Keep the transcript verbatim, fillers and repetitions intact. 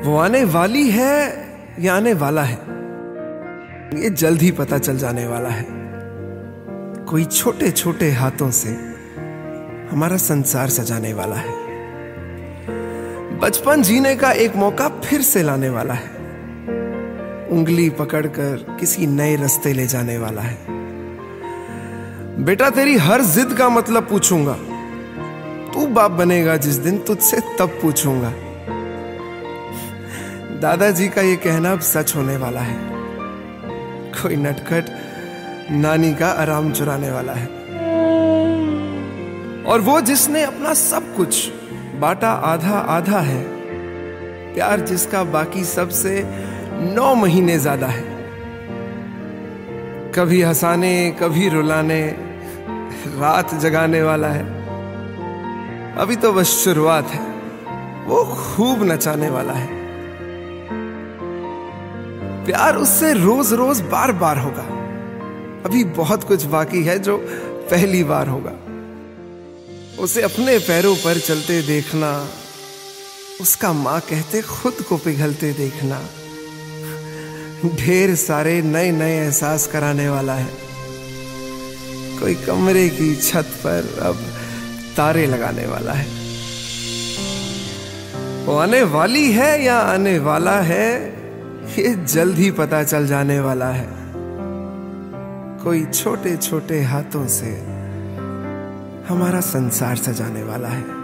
वो आने वाली है या आने वाला है, ये जल्द ही पता चल जाने वाला है। कोई छोटे छोटे हाथों से हमारा संसार सजाने वाला है। बचपन जीने का एक मौका फिर से लाने वाला है। उंगली पकड़कर किसी नए रास्ते ले जाने वाला है। बेटा तेरी हर जिद का मतलब पूछूंगा, तू बाप बनेगा जिस दिन तुझसे तब पूछूंगा। दादाजी का ये कहना अब सच होने वाला है। कोई नटखट नानी का आराम चुराने वाला है। और वो जिसने अपना सब कुछ बांटा आधा आधा है, प्यार जिसका बाकी सबसे नौ महीने ज्यादा है। कभी हंसाने कभी रुलाने रात जगाने वाला है। अभी तो बस शुरुआत है, वो खूब नचाने वाला है। प्यार उससे रोज रोज बार बार होगा। अभी बहुत कुछ बाकी है जो पहली बार होगा। उसे अपने पैरों पर चलते देखना, उसका माँ कहते खुद को पिघलते देखना, ढेर सारे नए नए एहसास कराने वाला है। कोई कमरे की छत पर अब तारे लगाने वाला है। वो आने वाली है या आने वाला है, ये जल्द ही पता चल जाने वाला है। कोई छोटे छोटे हाथों से हमारा संसार सजाने वाला है।